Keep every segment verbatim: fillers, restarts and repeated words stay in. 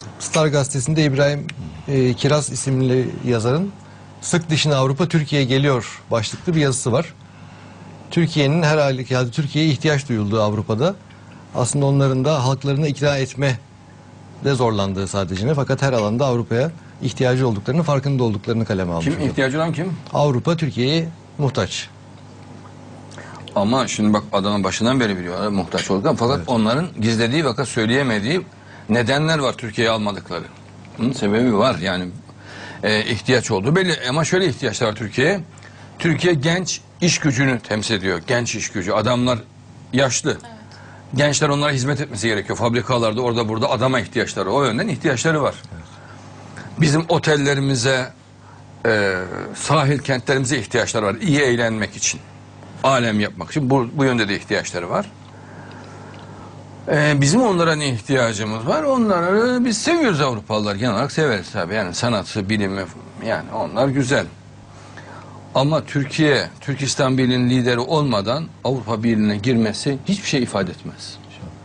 Star gazetesinde İbrahim e, Kiraz isimli yazarın "Sık dişine Avrupa Türkiye'ye geliyor" başlıklı bir yazısı var. Türkiye'nin her halükarda Türkiye'ye ihtiyaç duyulduğu Avrupa'da, aslında onların da halklarını ikna etme de zorlandığı sadece ne, fakat her alanda Avrupa'ya ihtiyacı olduklarını, farkında olduklarını kaleme almış. Kim hocam. ihtiyacı olan kim? Avrupa Türkiye'ye muhtaç. Ama şimdi bak, adamın başından beri biliyorlar muhtaç olduklarını, fakat Evet. onların gizlediği fakat söyleyemediği nedenler var Türkiye'ye almadıkları. Bunun sebebi var yani, e, ihtiyaç olduğu belli, ama şöyle ihtiyaçlar var Türkiye'ye. Türkiye genç iş gücünü temsil ediyor. Genç iş gücü. Adamlar yaşlı. Evet. Gençler onlara hizmet etmesi gerekiyor. Fabrikalarda orada burada adama ihtiyaçları. O yönden ihtiyaçları var. Evet. Bizim otellerimize, e, sahil kentlerimize ihtiyaçları var. İyi eğlenmek için. Alem yapmak için. Bu, bu yönde de ihtiyaçları var. Ee, bizim onlara ne ihtiyacımız var? Onları biz seviyoruz, Avrupalılar genel olarak severiz tabii. Yani sanatı, bilimi, yani onlar güzel. Ama Türkiye, Türkistan Birliği'nin lideri olmadan Avrupa Birliği'ne girmesi hiçbir şey ifade etmez.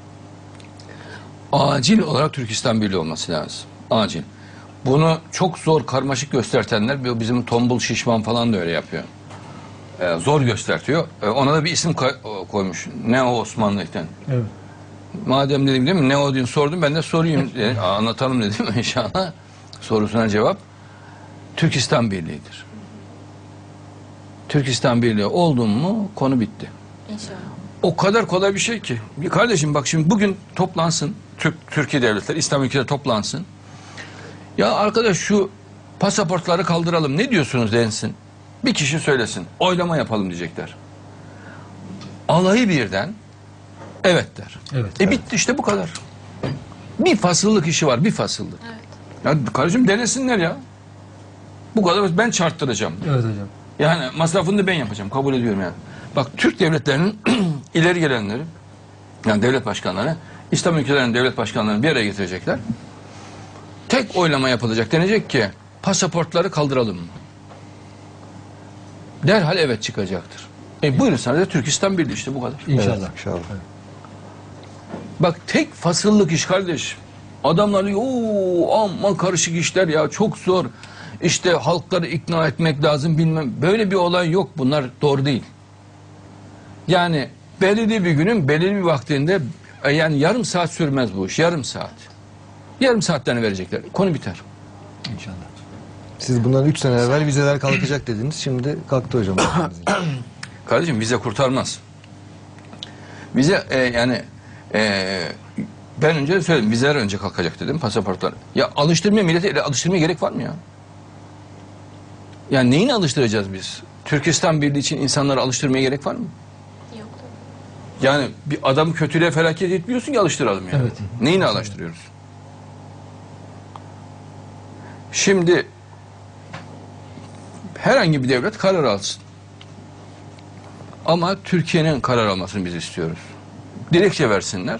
Acil olarak Türkistan Birliği olması lazım. Acil. Bunu çok zor, karmaşık göstertenler, bizim tombul şişman falan da öyle yapıyor. Ee, zor göstertiyor. Ee, ona da bir isim koymuş. Ne o Osmanlı'yken. Evet. Madem dedim değil mi, ne o diye sordum, ben de sorayım e, anlatalım dedim inşallah. Sorusuna cevap Türkistan Birliği'dir. Türkistan Birliği oldun mu konu bitti. İnşallah. O kadar kolay bir şey ki. Kardeşim bak, şimdi bugün toplansın Türk, Türkiye devletleri, İslam ülkeleri toplansın. Ya arkadaş, şu pasaportları kaldıralım, ne diyorsunuz densin. Bir kişi söylesin, oylama yapalım diyecekler. Alayı birden evet der. Evet, e evet. Bitti işte, bu kadar. Bir fasıllık işi var, bir fasıllık. Evet. Ya kardeşim, denesinler ya. Bu kadar, ben çarptıracağım. Evet hocam. Yani masrafını da ben yapacağım, kabul ediyorum yani. Bak, Türk devletlerinin ileri gelenleri, yani devlet başkanları, İslam ülkelerinin devlet başkanlarını bir araya getirecekler. Tek oylama yapılacak, denecek ki pasaportları kaldıralım mı? Derhal evet çıkacaktır. E buyurun sana da Türkistan Birliği, işte bu kadar. İnşallah. Evet, inşallah. Bak, tek fasıllık iş kardeş. Adamlar ooo amma karışık işler ya, çok zor. İşte halkları ikna etmek lazım, bilmem. Böyle bir olay yok, bunlar doğru değil. Yani belirli bir günün belirli bir vaktinde, yani yarım saat sürmez bu iş, yarım saat. Yarım saatlerini verecekler, konu biter. İnşallah. Siz bundan üç sene evvel vizeler kalkacak dediniz, şimdi kalktı hocam. Kardeşim, vize kurtarmaz. Vize e, yani e, ben önce de söyledim, vizeler önce kalkacak dedim, pasaportlar. Ya alıştırmaya, millete alıştırmaya gerek var mı ya? Yani neyini alıştıracağız biz? Türkistan Birliği için insanları alıştırmaya gerek var mı? Yok. Yani bir adamı kötülüğe felaket etmiyorsun ki alıştıralım yani. Evet. Neyini alıştırıyoruz? Şimdi herhangi bir devlet karar alsın. Ama Türkiye'nin karar almasını biz istiyoruz. Dilekçe versinler.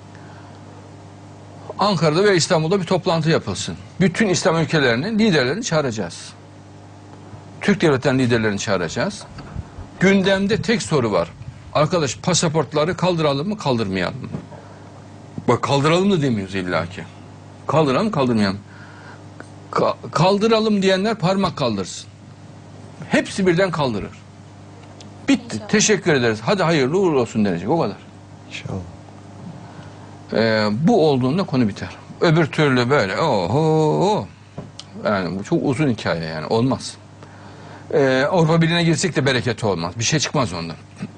Ankara'da ve İstanbul'da bir toplantı yapılsın. Bütün İslam ülkelerinin liderlerini çağıracağız. Türk devletlerinin liderlerini çağıracağız. Gündemde tek soru var. Arkadaş, pasaportları kaldıralım mı, kaldırmayalım mı? Bak, kaldıralım da demiyoruz illaki. Kaldıralım, kaldırmayalım. Ka kaldıralım diyenler parmak kaldırsın. Hepsi birden kaldırır. Bitti. İnşallah. Teşekkür ederiz. Hadi hayırlı uğurlu olsun denecek. O kadar. İnşallah. Ee, bu olduğunda konu biter. Öbür türlü böyle oho. Yani bu çok uzun hikaye yani. Olmaz. Ee, Avrupa Birliği'ne girsek de bereketi olmaz. Bir şey çıkmaz ondan.